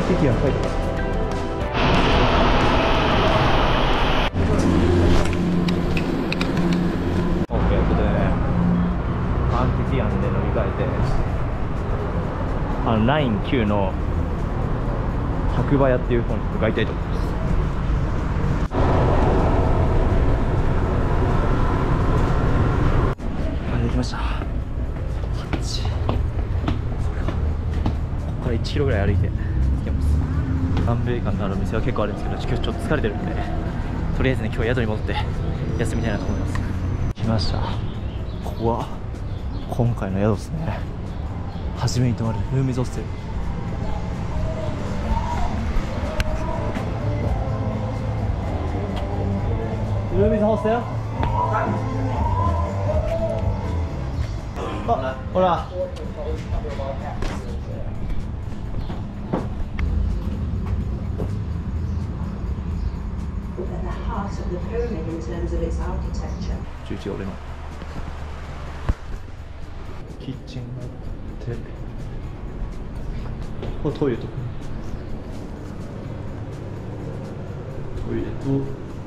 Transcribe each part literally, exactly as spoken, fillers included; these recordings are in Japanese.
席が書いてます。オッケー、ということでね、アンティティアンで乗り換えて、あのラインきゅうの白馬屋っていう方に向かいたいと思います。あ、できました。こっち。ここからいちキロぐらい歩いて着けます。南米館のある店は結構あるんですけど、今日ちょっと疲れてるんで、とりあえずね、今日は宿に戻って休みたいなと思います。来ました。ここは今回の宿ですね。初めに泊まるルーミズホステル。ルーミズホステル。あ、ほら。じゅういちが俺のキッチンがあって、これトイレとかトイレと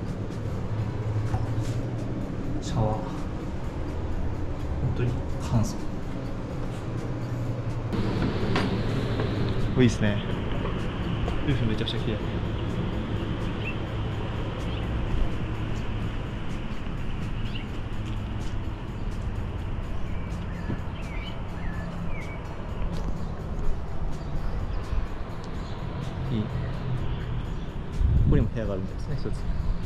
シャワー、本当に簡素。いいですね。ルーフめちゃくちゃ綺麗。いい。ここにも部屋があるみたいですね、一つ。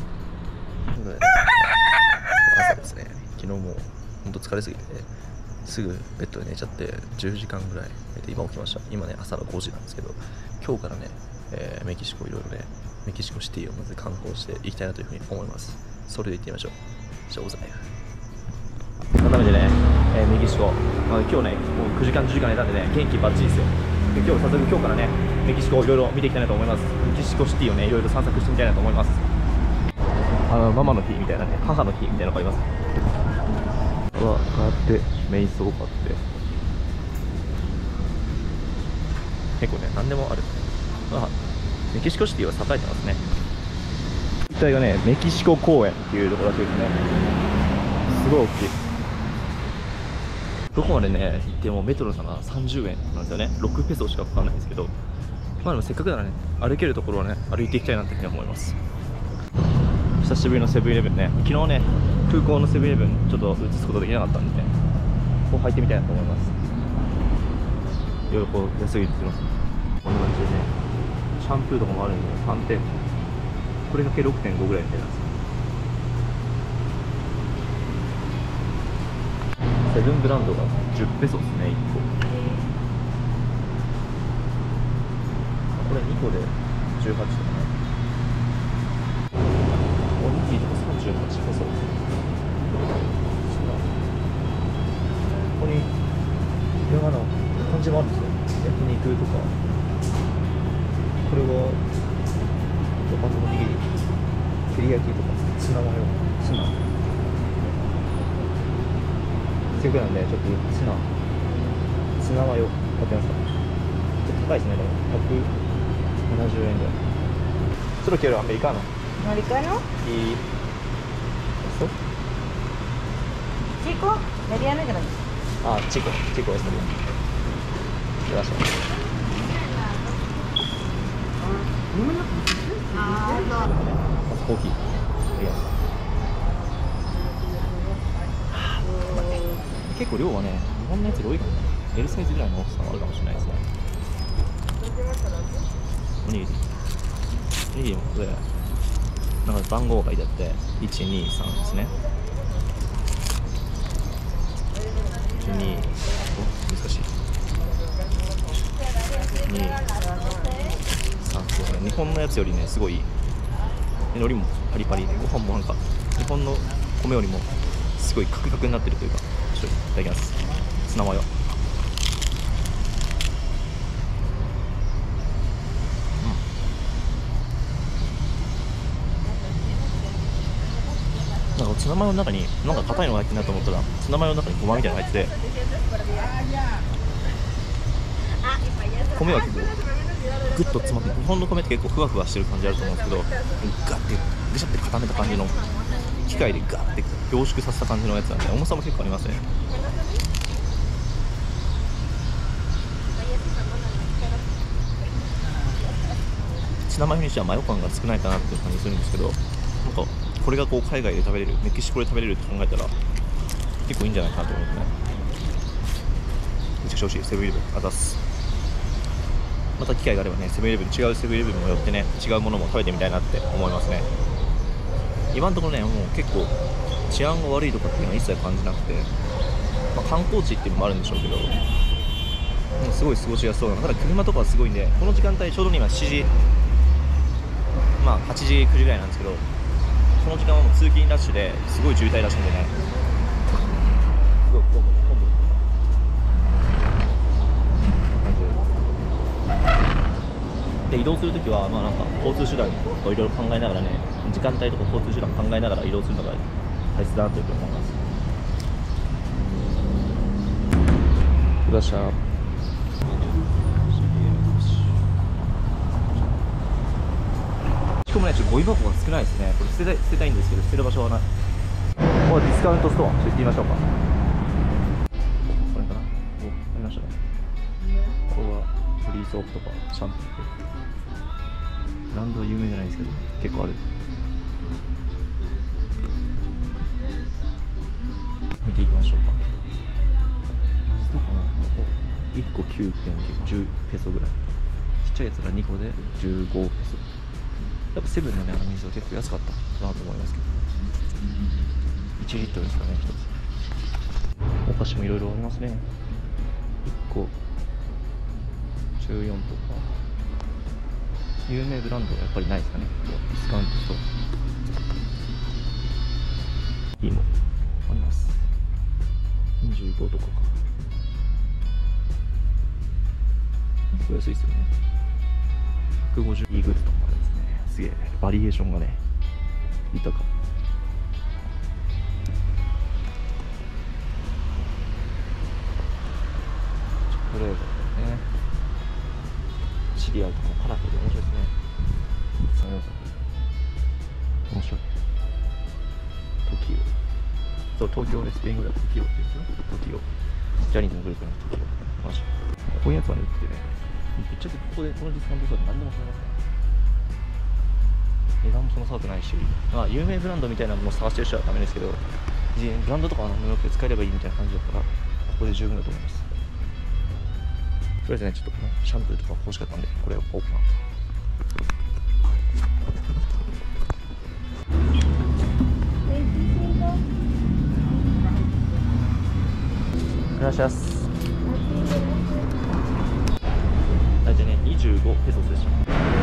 朝ですね。昨日も本当疲れすぎてすぐベッドで寝ちゃってじゅうじかんぐらい寝て今起きました。今ね朝のごじなんですけど、今日からね、えー、メキシコいろいろねメキシコシティをまず観光していきたいなというふうに思います。それで行ってみましょう。じゃあおざい改めてね、えー、メキシコ、まあ、今日ねもうくじかんじゅうじかん寝たんでね元気バッチリですよ。で今日早速今日からねメキシコをいろいろ見ていきたいなと思います。メキシコシティをねいろいろ散策してみたいなと思います。あのママの日みたいなね、母の日みたいなのがあります。はがあって瞑想があって結構ね何でもある。あ、メキシコシティは栄えてますね。一帯がねメキシコ公園っていうところらしいですね。すごい大きい。どこまでね行ってもメトロならさんじゅうえんなんですよね。ろくペソしかかかんないんですけど、まあでもせっかくならね歩けるところをね歩いていきたいなっていうふうに思います。久しぶりのセブンイレブンね、昨日ね空港のセブンイレブンちょっと映すことできなかったんでね、ここ入ってみたいなと思います。いろいろこう安いって言います。こんな感じでねシャンプーとかもあるんでさんてん、これだけ ろくてんご ぐらいみたいなんですよ。セブンブランドがじゅっペソですね、いっこ。これにこでじゅうはちとかね。おにぎりとかさんじゅうはちペソ。ここにいろんな感じもあるんですよ。焼肉とか、これはパンのおにぎり、照り焼きとか、ツナマヨ、ツナせっかくなんでちょっとツナツナマヨ買ってますか。ちょっと高いですね。でもひゃくななじゅうえんぐらい。Solo quiero americano. ¿Americano? Y esto. Chico, mediano y grande. Ah, chico, chico está bien. Gracias. Ah, no. まずコーヒー。ありがとう。結構量はね、日本のやつが多いかもね。L サイズぐらいの大きさはあるかもしれないですね。おにぎり。おにぎりもこれ、なんか番号が書いてあって、いちにさんですね。いちに、難しい。にさん、そうね。日本のやつよりね、すごい、海苔もパリパリで、ご飯もなんか、日本の米よりもすごいカクカクになってるというか、ちょっといただきます。ツナマヨ。なんかツナマヨの中になんか硬いのが入ってるなと思ったら、ツナマヨの中にごまみたいなのが入ってて、米は結構グッと詰まって、日本の米って結構ふわふわしてる感じあると思うんですけど、ガッてぐしゃって固めた感じの機械でガッて凝縮させた感じのやつなんで、重さも結構ありますね。ツナマヨにしてはマヨ感が少ないかなっていう感じするんですけど、なんかこれがこう海外で食べれる、メキシコで食べれるって考えたら結構いいんじゃないかなと思いますね。めちゃくちゃ美味しい。セブンイレブンあざす。また機会があればね、セブンイレブン、違うセブンイレブンも寄ってね、違うものも食べてみたいなって思いますね。今のところね、もう結構治安が悪いとかっていうのは一切感じなくて、まあ、観光地っていうのもあるんでしょうけど、もうすごい過ごしやすそうな。ただ車とかはすごいんで、この時間帯ちょうど今しちじ、まあはちじくじぐらいなんですけど、この時間はもう通勤ラッシュですごい渋滞らしいんでね、すごい混む混むで、移動するときはまあなんか交通手段をいろいろ考えながらね、時間帯とか交通手段考えながら移動するのが大切だなというふうに思います。いらっしゃい。しかもね、ちょっとゴミ箱が少ないですね。これ捨てたい、捨てたいんですけど、捨てる場所はない。お、ディスカウントストア、ちょっと行ってみましょうか。これかな。お、ありましたね。ここはフリーソープとかシャンプー。ブランドは有名じゃないですけど、結構ある。見ていきましょうか。そうかな。いっこ きゅうてんじゅう ペソぐらい。ちっちゃいやつがにこでじゅうごペソ。やっぱセブンのね、あの水は結構安かったなと思いますけど、いちリットルですかね、ひとつ。お菓子もいろいろありますね。いっこじゅうよんとか、有名ブランドはやっぱりないですかね。ディスカウントストアいいもあります。にじゅうごとかか。これ安いですよね。ひゃくごじゅういいグッズとかですね。すげえバリエーションがね豊か。チョコレートとかね、シリアルとかもカラフルで面白いですね。さあ皆さん面白い。トキオ、そう東京でスペイン語でトキオって言うんですよ。トキオ、ジャニーズのグループのトキオ。マジこういうやつはね売っててね、ぶっちゃけここでこのディスカウントストアで何でも買えますね。値段もそんな高くないし、まあ有名ブランドみたいなものを探してる人はダメですけど、ブランドとかは何でもよく使えればいいみたいな感じだったらここで十分だと思います。とりあえずね、ちょっとこのシャンプーとか欲しかったんでこれを買おうかな。いらっしゃいます。大体ねにじゅうごペソスでした。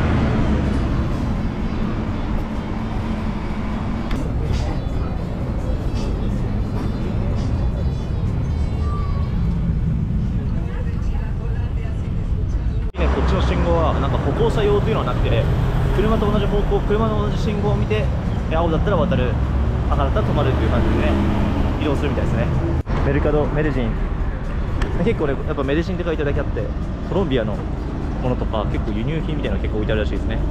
こっちの信号はなんか歩行者用というのはなくて、車と同じ方向、車の同じ信号を見て青だったら渡る、赤だったら止まるっていう感じでね移動するみたいですね。メルカドメデジン、結構ねやっぱメデジンって書いてるだけあって、コロンビアのものとか結構輸入品みたいなのが結構置いてあるらしいですね。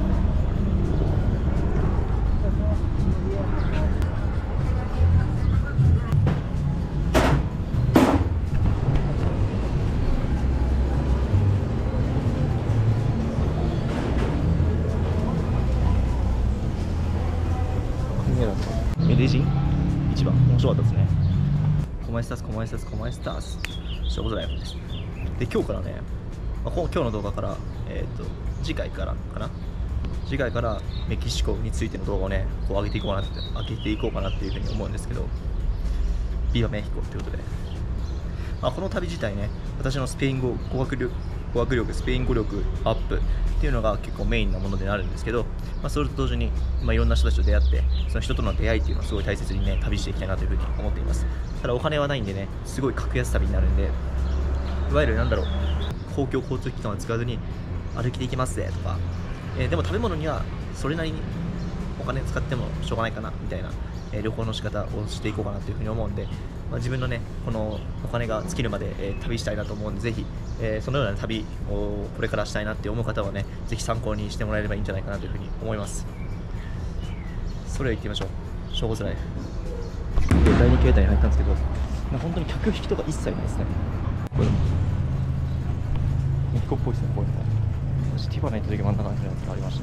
メデジン一番面白かったですね。コマエスタスコマエスタスコマエスタスショートライフです。で今日からね、まあ、今日の動画から、えー、と次回からかな次回からメキシコについての動画をねこう上げていこうかなって上げていこうかなっていうふうに思うんですけど、ビバメヒコということで、まあ、この旅自体ね、私のスペイン語語学力語学力スペイン語力アップっていうのが結構メインなものであるんですけど、まあ、それと同時に、まあ、いろんな人たちと出会って、その人との出会いっていうのをすごい大切にね旅していきたいなというふうに思っています。ただお金はないんでね、すごい格安旅になるんで、いわゆるなんだろう、公共交通機関を使わずに歩きで行けますぜとか、えー、でも食べ物にはそれなりにお金使ってもしょうがないかなみたいな、えー、旅行の仕方をしていこうかなというふうに思うんで、ままあ、自分のねこのお金が尽きるまで、えー、旅したいなと思うんで、ぜひ、えー、そのような旅をこれからしたいなって思う方はね、ぜひ参考にしてもらえればいいんじゃないかなというふうに思います。それでは行ってみましょう。正午ライフでだいに形態に入ったんですけど、まあ、本当に客引きとか一切ないですね。これメヒコっぽいですね。こういうの私ティファナ行った時真ん中にありました。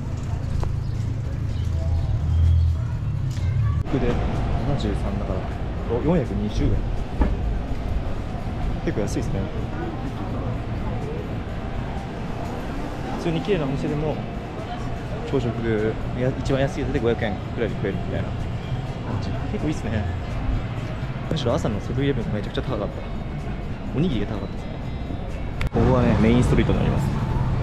僕でななじゅうさんだからよんひゃくにじゅうえん、結構安いですね。普通に綺麗なお店でも朝食や一番安いやつでごひゃくえんくらいで食えるみたいな感じ。結構いいですね。むしろ朝のセブンイレブンがめちゃくちゃ高かった。おにぎりが高かったですね。ここはねメインストリートになります。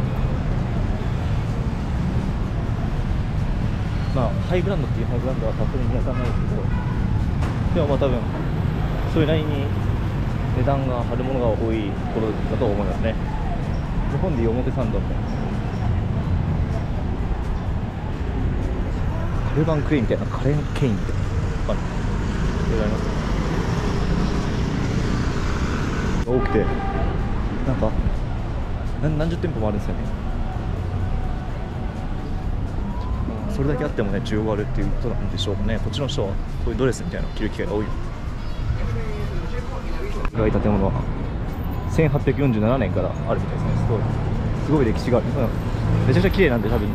まあハイブランドっていうハイブランドはさすがに見当たらないですけど、でもまあ多分それなりに値段が張るものが多いところだと思いますね。日本でいう表参道みたいなカルバンクレイみたいな、カレンケインみたいなある、それがありますね。多くてなんか何何十店舗もあるんですよね。それだけあってもね需要があるっていうことなんでしょうかね。こっちの人はこういうドレスみたいなのを着る機会が多い。長い建物はせんはっぴゃくよんじゅうななねんからあるみたいですね。すごいすごい歴史がある。めちゃくちゃ綺麗なんで多分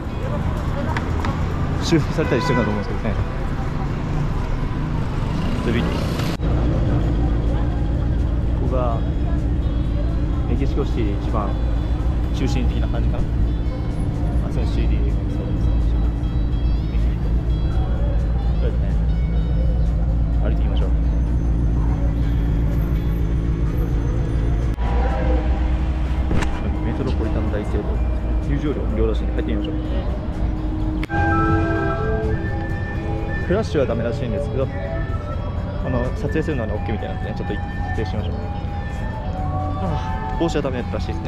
修復されたりしてるんだと思うんですけどね。ここがメキシコシティ一番中心的な感じかな。あそこ シーディー そうですね。そうですね。歩いてみましょう。メトロポリタン大聖堂、入場料無料だし入ってみましょう。フラッシュはダメらしいんですけど、あの撮影するのは、ね、OK みたいなんで、ね、ちょっと失礼しましょう。ああ、帽子はダメだったらしいですね。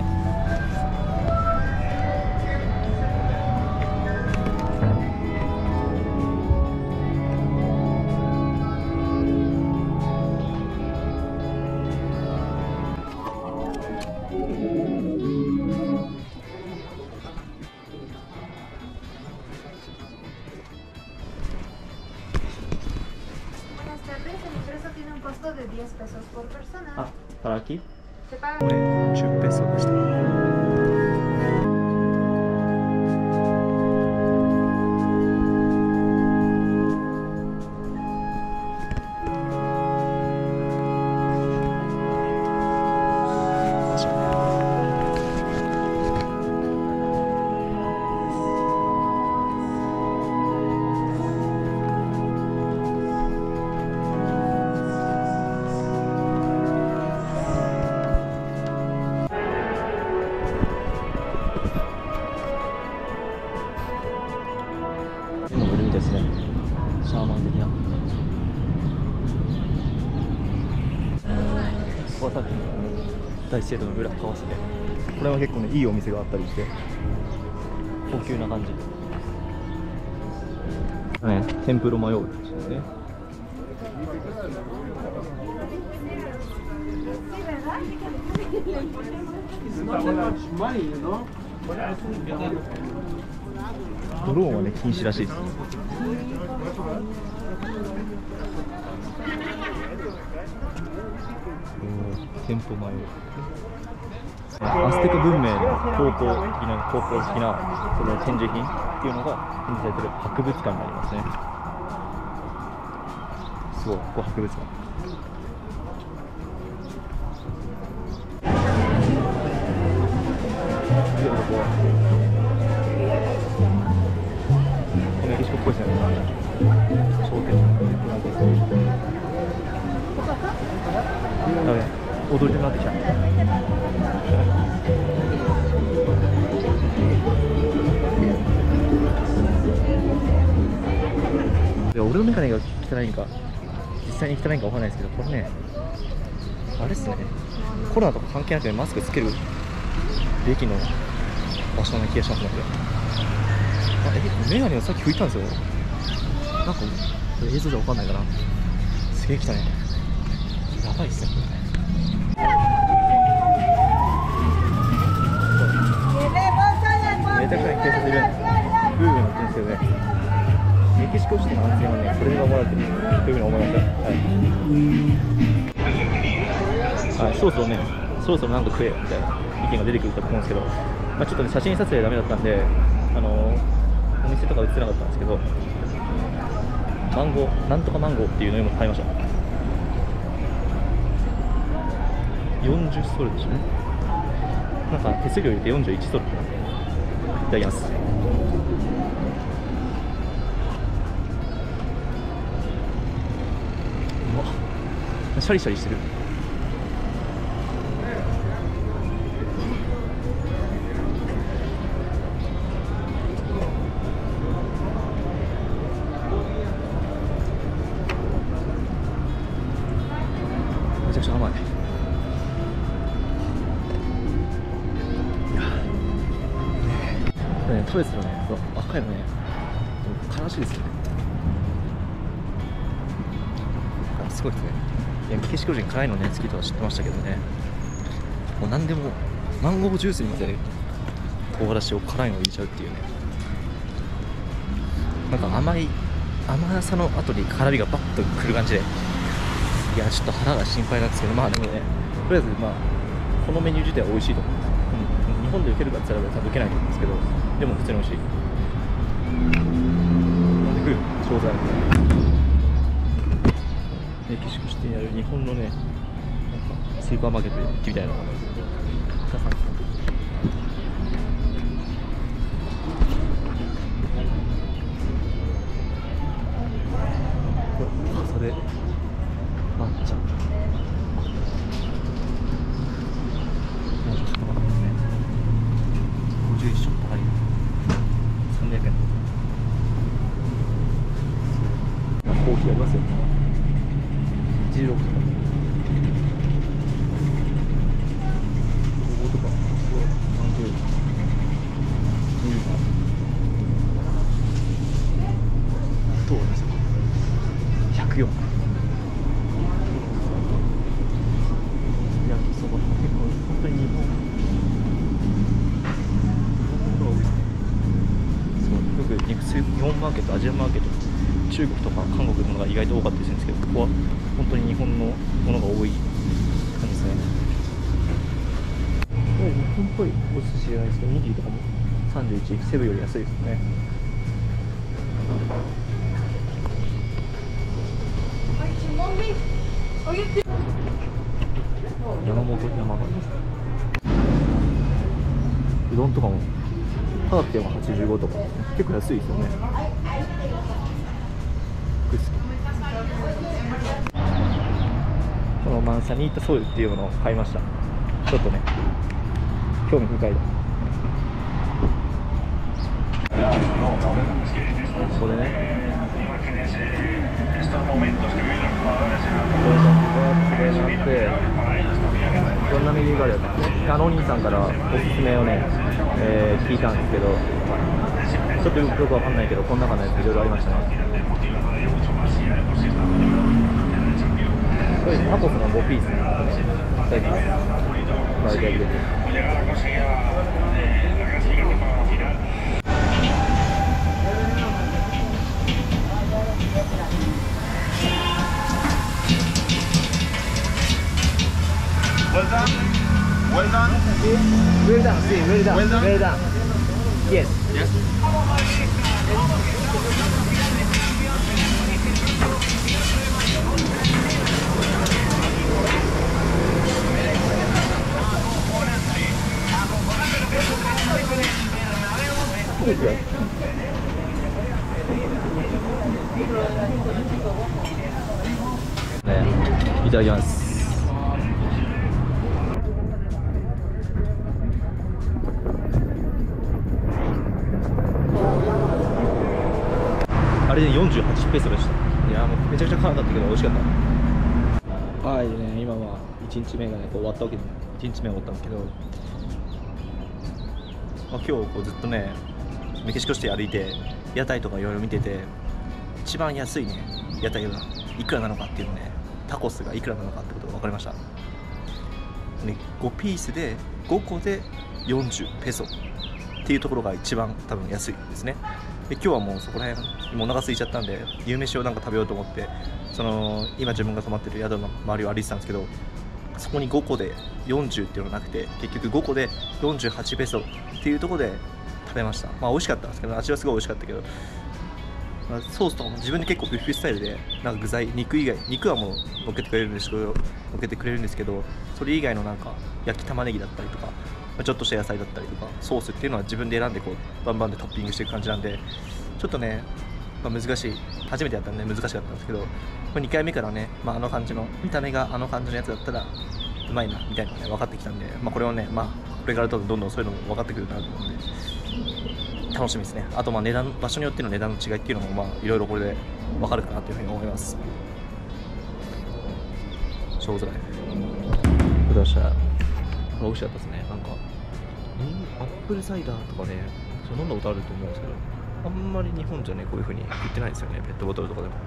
あ、para aquí?これじゅうペソでした。ですね、シャーマン的な。ここはさっきの大聖堂の裏側ですね。これは結構ねいいお店があったりして高級な感じ。ね、テンプロマヨールですね。ドローンはね禁止らしいです。店舗前アステカ文明の高校的な高校的なその展示品っていうのが展示されている博物館になりますね。すごい、ここ博物館。でここメキシコっぽいですね。商店だめ、踊りたくなってきた。で俺のメガネが汚いんか実際に汚いんかわかんないですけど、これねあれっすね、コロナとか関係なくてマスクつけるべきの場所な気がしますね。あえメガネをさっき拭いたんですよ。なんかこれ映像じゃわかんないかな。すげえ汚い。 ばいっすねこれね。めちゃくちゃ警察いるルールになってるんですけどね、メキシコシティの安全はねこれが守られてるというふうに思いました。はい、はい、そろそろねそろそろなんか食えよみたいな意見が出てくると思うんですけど、まあ、ちょっとね写真撮影ダメだったんで、あのお店とか映ってなかったんですけど、マンゴーなんとかマンゴーっていうのを買いました。よんじゅうソルでしょね。なんか手数料入れてよんじゅういちソル。いただきます。うわ、シャリシャリしてる。めちゃくちゃ甘い。ね、食べてたらね、赤いのね、悲しいですよね。あ、すごいですね。いや、メキシコ人辛いのね、好きとは知ってましたけどね、もう何でも、マンゴージュースにまで唐辛子を辛いのを入れちゃうっていうね、なんか甘い、甘さの後に辛みがバッとくる感じで、いや、ちょっと腹が心配なんですけど、まあでもね、とりあえず、まあ、このメニュー自体は美味しいと思う。うん、日本で受けるかって言ったら多分受けないと思うんですけど、でも普通に美味しい。なんで食う商材メキシコシティにある日本のね、なんかスーパーマーケットで行ってみたいな。皆さんそれ抹茶ごじゅういちちょっと高いさんびゃくえん。コーヒーありますよ。じゅうろくとかごとかマンゴーミルカどうですか。ひゃくよん。いや、そこ結構本当に日本日本マーケット、アジアマーケット、中国とか韓国のものが意外と多かったりするんですけど、ここは本当に日本のものが多い感じですね。日本っぽいお寿司じゃないですけど、にぎりとかもさんじゅういち、セブンより安いですね。山本山がうどんとかもただってはちじゅうごとか結構安いですよね。このマンサニータソイルっていうものを買いました。ちょっとね興味深いだ。ここでねどんなメニューがあるやつ、あのお兄さんからおすすめをね、えー、聞いたんですけど、ちょっとよくわかんないけど、この中のやついろいろありましたね。これタコスのごピースね、いただきます。バーガー入れて。 Well done. Well done. Well done, sí, well done, Well done. well done. Yes. Yes. Okay. ね、いただきます。あれでよんじゅうはちペーソでした。いやもうめちゃくちゃ辛かったけど美味しかった。はいね、今はいちにちめがねこう終わったわけで、いちにちめ終わったんですけど、まあ、今日こうずっとねメキシコシティ歩いて屋台とかいろいろ見てて、一番安いね屋台がいくらなのかっていうのをねタコスがいくらなのかってことが分かりました、ね、ごピースでごこでよんじゅうペソっていうところが一番多分安いですね。で今日はもうそこら辺もうお腹空いちゃったんで夕飯をなんか食べようと思ってその今自分が泊まってる宿の周りを歩いてたんですけど、そこにごこでよんじゅうっていうのがなくて結局ごこでよんじゅうはちペソっていうところで食べました。まあ美味しかったんですけど、味はすごい美味しかったけど、まあ、ソースとかも自分で結構ビュッフェスタイルでなんか具材肉以外肉はもう乗っけてくれるんですけど乗っけてくれるんですけどそれ以外のなんか焼き玉ねぎだったりとかちょっとした野菜だったりとかソースっていうのは自分で選んでこうバンバンでトッピングしていく感じなんでちょっとね、まあ、難しい初めてやったんで難しかったんですけど、これにかいめからね、まあ、あの感じの見た目があの感じのやつだったらうまいなみたいなのが、ね、分かってきたんで、まあ、これをね、まあ、これからどんどんどんそういうのも分かってくるなと思うんで楽しみですね。あとまあ値段場所によっての値段の違いっていうのもまあいろいろこれで分かるかなというふうに思います。ショーズライフどうした美味しかったですね。なんかアップルサイダーとかねそう飲んだことあると思うんですけどあんまり日本じゃねこういう風に売ってないですよね。ペットボトルとかでも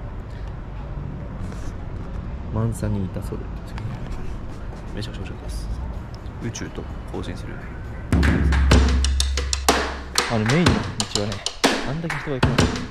マンサニータソルですよね。めちゃくちゃ美味しかったです。宇宙と交信するあのメインの道はねあんだけ人が行くのに